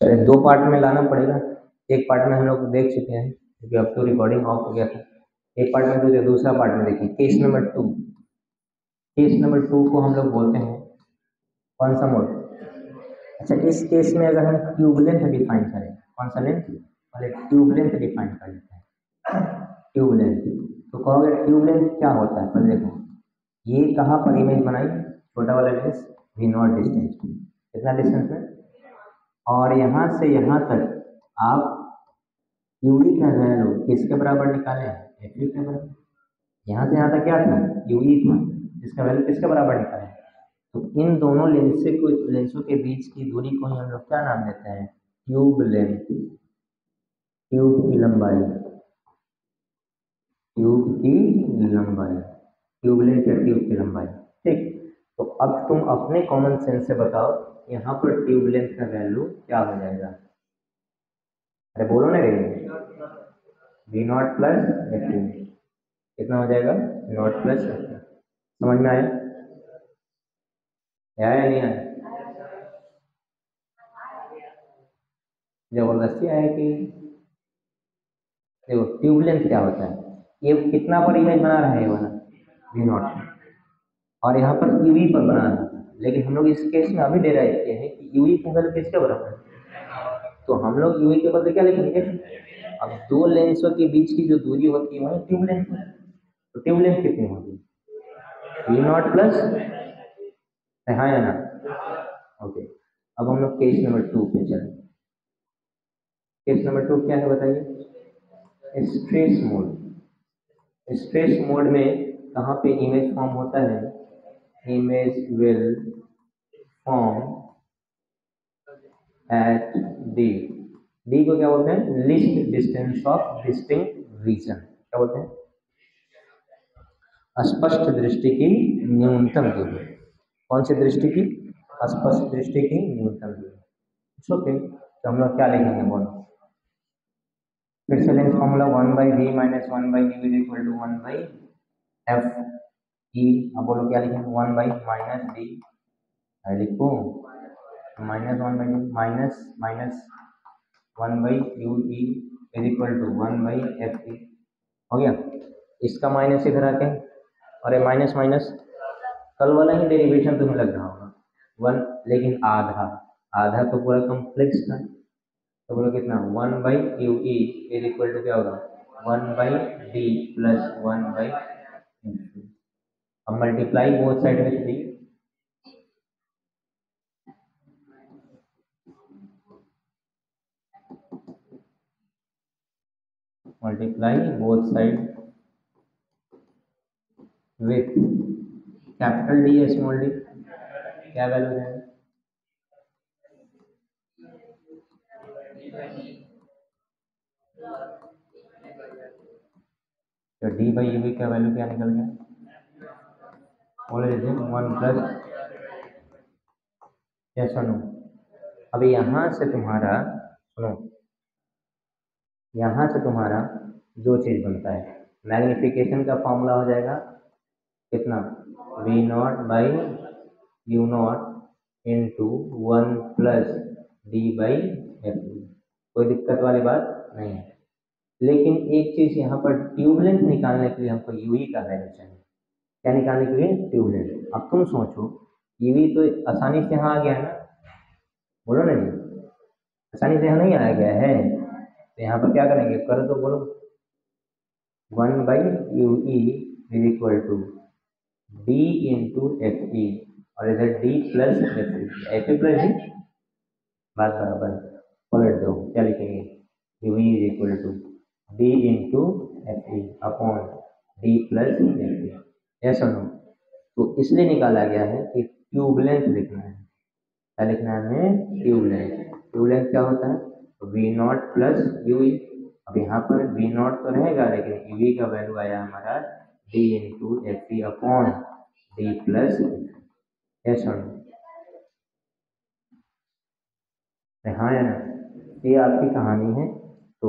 दो पार्ट में लाना पड़ेगा। एक पार्ट में हम लोग देख चुके हैं क्योंकि अब तो रिकॉर्डिंग ऑफ हो गया था। एक पार्ट में तो दूसरा पार्ट में देखिए, केस नंबर 2। केस नंबर 2 को हम लोग बोलते हैं कौन सा मोड? अच्छा, इस केस में अगर हम ट्यूब लेंथ डिफाइन करें, कौन सा लेंथ? पहले ट्यूब लेंथ डिफाइन कर लेते हैं। ट्यूब लेंथ, तो कहोगे ट्यूब लेंथ क्या होता है? पहले देखो, ये कहाँ पर इमेज बनाई? छोटा वाला लेंस वी नॉट डिस्टेंस, कितना डिस्टेंस में? और यहाँ से यहाँ तक आप यूवी का वैल्यू किसके बराबर निकाले? एफ के बराबर। यहाँ से यहाँ तक क्या था? यूवी था, इसका वैल्यू किसके बराबर निकाले? तो इन दोनों लेंसों के बीच की दूरी को ही हम लोग क्या नाम देते हैं? Tube length. ट्यूब की लंबाई, ट्यूब की लंबाई, ट्यूब लेंथ या ट्यूब की लंबाई। ठीक, तो अब तुम अपने कॉमन सेंस से बताओ यहाँ पर ट्यूब लेंथ का वैल्यू क्या हो जाएगा? अरे बोलो ना रे, V not plus F two, कितना हो जाएगा? Not plus F two. समझ में आया या नहीं आया? जबरदस्ती आया कि? देखो ट्यूब लेंथ क्या होता है, ये कितना पर इमेज बना रहा है ये वाला? वी नॉट, और यहाँ पर यूवी पर बना रहा है। लेकिन हम लोग इस केस में अभी डेराइव किए हैं कि यूवी की वैल्यू किसके बराबर है, तो हम लोग यूवी के बदले क्या लिखेंगे? अब दो लेंसों के बीच की जो दूरी होती है वही ट्यूब लेंथ है। तो ट्यूब लेंथ कितनी होगी? वी नॉट प्लस, हाँ या ना? ओके, अब हम लोग केस नंबर 2 पे चलें। केस नंबर 2 क्या है बताइए? Stress mode. स्ट्रेस मोड में कहाँ पे इमेज फॉर्म होता है? Image will form at D. D को क्या बोलते हैं? Least distance of distinct region. क्या बोलते हैं? स्पष्ट दृष्टि की न्यूनतम दूरी। कौन सी दृष्टि की? स्पष्ट दृष्टि की न्यूनतम दूरी। ओके, तो हम लोग क्या लिखेंगे बोलो? फिर से lens formula 1/v minus 1/u is equal to 1/f E. अब बोलो क्या लिखेंगे? 1/-d लिखो, minus 1/u minus minus 1/u E is equal to 1/f E. हो गया? इसका माइनस इधर आके, अरे माइनस माइनस कल वाला ही डेरिवेशन तुम्हें लग रहा होगा 1, लेकिन आधा, आधा तो पूरा कॉम्प्लेक्स था। तो बोलो कितना? 1/u E is equal to क्या होगा? 1/d प्लस 1/, अब मल्टीप्लाई बोथ साइड में 3, multiply both side with capital D small D. क्या वैल्यू है? तो d/u का वैल्यू क्या निकल गया? बोले 1 प्लस, या सुनो, अभी यहाँ से तुम्हारा, सुनो, यहाँ से तुम्हारा दो चीज़ बनता है। मैग्निफिकेशन का फॉर्मूला हो जाएगा कितना? v0/u0 into 1 plus d/f। कोई दिक्कत वाली बात नहीं है। लेकिन एक चीज़ यहाँ पर ट्यूब लेंथ निकालने के लिए हमको यूवी का वैल्यू चाहिए। क्या निकालने के लिए? Tube length. अब तुम सोचो, यूवी तो आसानी से यहाँ आ गया है ना, बोलो ना जी, आसानी से यहाँ नहीं आया गया है। तो यहाँ पर क्या करेंगे? कर दो, बोलो 1/u E is equal to d into F E, और इधर d plus F E, F E plus D, बात बराबर। पलट दो, क्या लिखेंगे? u E is equal to d into F E upon d plus F E. ऐसा नो, तो इसलिए निकाला गया है कि ट्यूब लेंथ लिखना है। क्या लिखना है हमें? Tube length. ट्यूब लेंथ क्या होता है? V not plus U E. अब यहाँ पर वी नॉट तो रहेगा, लेकिन यू ई का वैल्यू आया हमारा D into F E upon D plus. ऐसा हाँ या ना? ये आपकी कहानी है। तो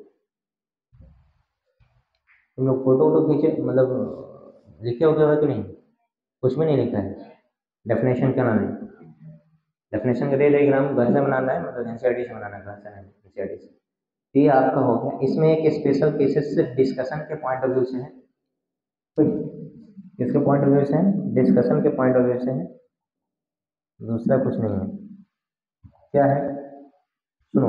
तुम लोग फोटो वोटो खींचे, मतलब लिखे हो गया कि नहीं? कुछ भी नहीं लिखा है। डेफिनेशन क्या नाम है? डेफिनेशन का डायग्राम घर से बनाना है, मतलब एनसीईआरटी से बनाना है, घर से नहीं एनसीईआरटी से। ये आपका हो गया। इसमें एक स्पेशल केसेस से डिस्कशन के पॉइंट ऑफ व्यू से है, तो किसके पॉइंट ऑफ व्यू से है, डिस्कशन के पॉइंट ऑफ व्यू से है, दूसरा कुछ नहीं है। क्या है, सुनो,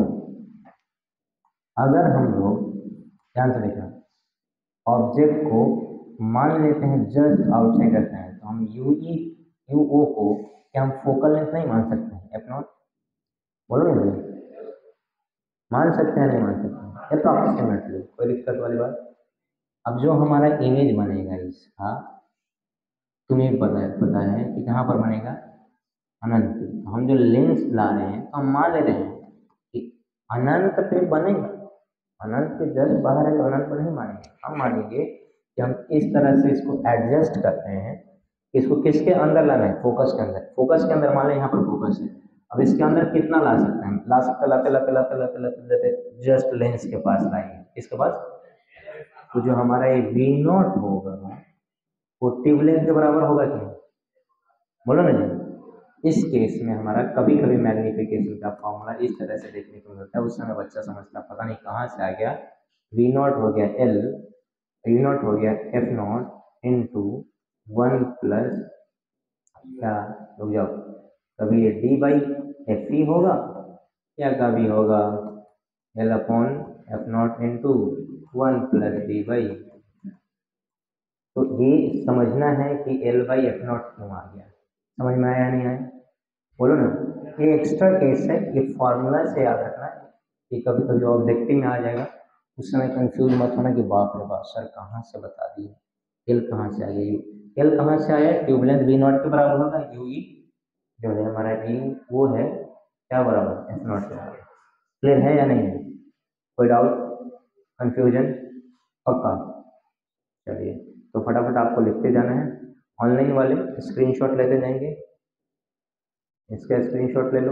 अगर हम लोग ध्यान से देखना, ऑब्जेक्ट को मान लेते हैं जस्ट आउटसाइड रखते हैं, तो हम यूओ को क्या हम फोकल लेंथ नहीं मान सकते हैं, एफ नॉट, बोलो ना, मान सकते हैं नहीं मान सकते हैं, अप्रॉक्सीमेटली, कोई दिक्कत वाली बात। अब जो हमारा इमेज बनेगा इसका, तुम्हें पता है कि कहाँ पर बनेगा, अनंत। तो हम जो लेंस ला रहे हैं तो हम मान ले रहे हैं कि अनंत पे बनेगा, अनंत के जस्ट बाहर है तो अनंत पर नहीं मानेंगे, हम मानेंगे कि हम इस तरह से इसको एडजस्ट करते हैं, इसको किसके अंदर लाना है, फोकस के अंदर, फोकस के अंदर मान लें यहाँ पर फोकस है। अब इसके अंदर कितना ला सकते हैं, ला सकते लाते लाते लाते लाते लाते लाते जस्ट लेंस के पास लाएंगे, इसके पास। तो जो हमारा ये वी नॉट होगा वो ट्यूबलेंथ के बराबर होगा कि नहीं, बोलो ना जी। इस केस में हमारा कभी कभी मैग्निफिकेशन का फॉर्मूला इस तरह से देखने को मिलता है, उस समय बच्चा समझता पता नहीं कहाँ से आ गया, वी नॉट हो गया एल, वी नॉट हो गया एफ नॉट इंटू 1 प्लस, क्या रुक जाओ, कभी ये डी बाई एफ ई होगा या कभी होगा L upon F not into 1 plus D by. तो ये समझना है कि एल बाई एफ नॉट क्यों आ गया, समझ में आया नहीं आया, बोलो ना। ये एक्स्ट्रा केस है, ये फॉर्मूला से याद रखना है कि कभी कभी ऑब्जेक्टिव में आ जाएगा, उस समय कंफ्यूज मत होना कि बाप रे बाप सर कहाँ से बता दिए, एल कहाँ से आ गया, यू एल कहाँ से आया, ट्यूबलेंथ वी नॉट के बराबर होगा, यू ई जो है हमारा यू वो है क्या बराबर, एफ नॉट के बराबर। क्लियर है या नहीं है, कोई डाउट, कंफ्यूजन, पक्का। चलिए तो फटाफट आपको लिखते जाना है, ऑनलाइन वाले स्क्रीनशॉट लेते जाएंगे, इसका स्क्रीनशॉट ले लो,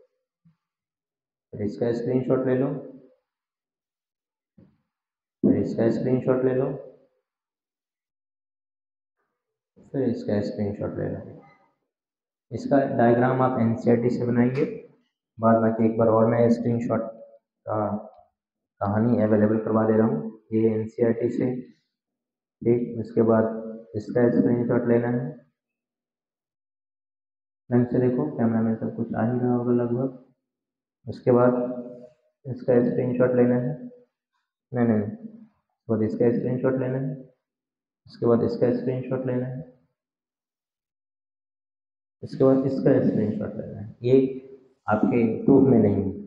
फिर इसका स्क्रीनशॉट ले लो, फिर इसका स्क्रीनशॉट ले लो, फिर इसका स्क्रीनशॉट ले लो। इसका डायग्राम आप एनसीईआरटी से बनाएंगे, बाद बाकी एक बार और मैं स्क्रीनशॉट का कहानी अवेलेबल करवा दे रहा हूँ, ये एनसीईआरटी से, ठीक। उसके बाद इसका स्क्रीनशॉट लेना है, ढंग से देखो कैमरा में सब कुछ आ ही रहा होगा लगभग। उसके बाद इसका स्क्रीनशॉट लेना है, नहीं नहीं नहीं, उसके बाद इसका स्क्रीनशॉट लेना है, उसके बाद इसका स्क्रीनशॉट लेना है, इसके बाद इसका स्क्रीनशॉट लेना है। ये आपके प्रूफ में नहीं है,